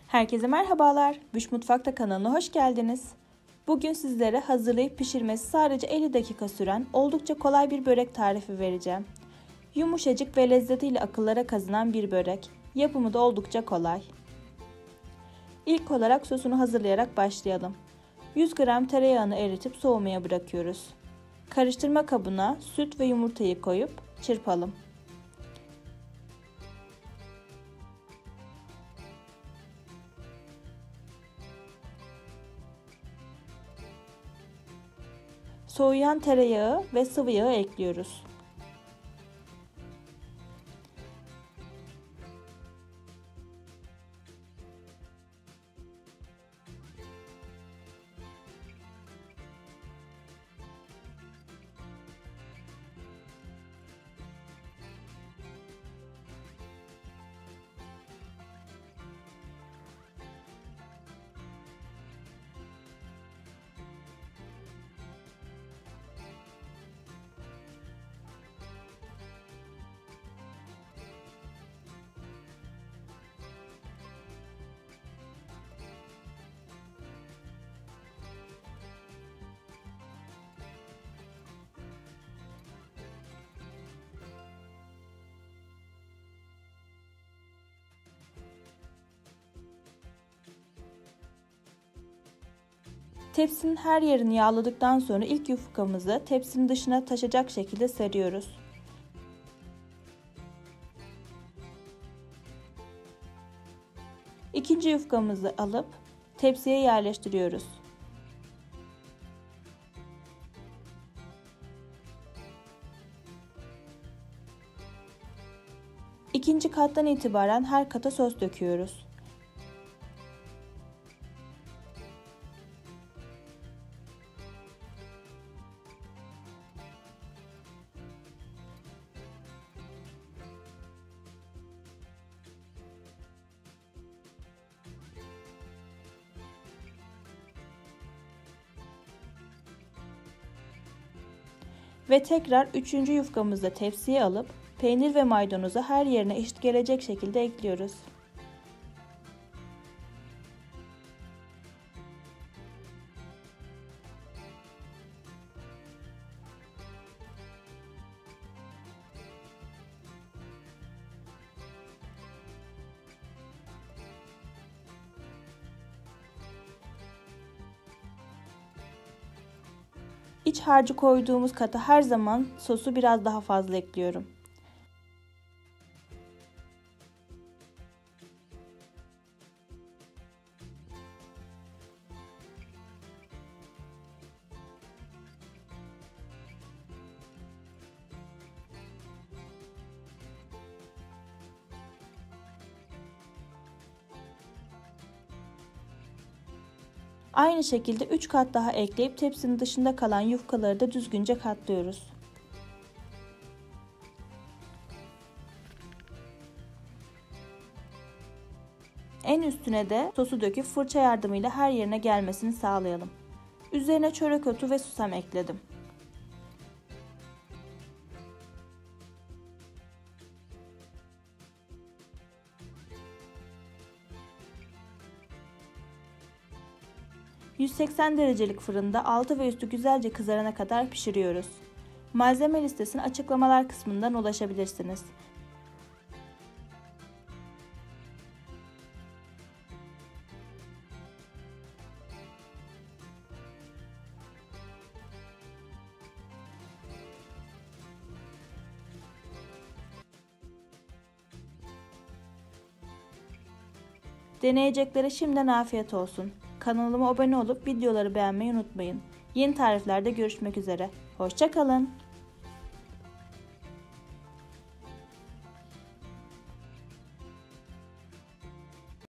Herkese merhabalar. Büş Mutfak'ta kanalına hoş geldiniz. Bugün sizlere hazırlayıp pişirmesi sadece 50 dakika süren oldukça kolay bir börek tarifi vereceğim. Yumuşacık ve lezzetiyle akıllara kazınan bir börek. Yapımı da oldukça kolay. İlk olarak sosunu hazırlayarak başlayalım. 100 gram tereyağını eritip soğumaya bırakıyoruz. Karıştırma kabına süt ve yumurtayı koyup çırpalım. Soğuyan tereyağı ve sıvı yağı ekliyoruz. Tepsinin her yerini yağladıktan sonra ilk yufkamızı tepsinin dışına taşacak şekilde seriyoruz. İkinci yufkamızı alıp tepsiye yerleştiriyoruz. İkinci kattan itibaren her kata sos döküyoruz. Ve tekrar üçüncü yufkamızı da tepsiye alıp peynir ve maydanozu her yerine eşit gelecek şekilde ekliyoruz. İç harcı koyduğumuz kata her zaman sosu biraz daha fazla ekliyorum. Aynı şekilde 3 kat daha ekleyip tepsinin dışında kalan yufkaları da düzgünce katlıyoruz. En üstüne de sosu döküp fırça yardımıyla her yerine gelmesini sağlayalım. Üzerine çörek otu ve susam ekledim. ...180 derecelik fırında altı ve üstü güzelce kızarana kadar pişiriyoruz. Malzeme listesine açıklamalar kısmından ulaşabilirsiniz. Deneyeceklere şimdiden afiyet olsun. Kanalıma abone olup videoları beğenmeyi unutmayın. Yeni tariflerde görüşmek üzere. Hoşça kalın.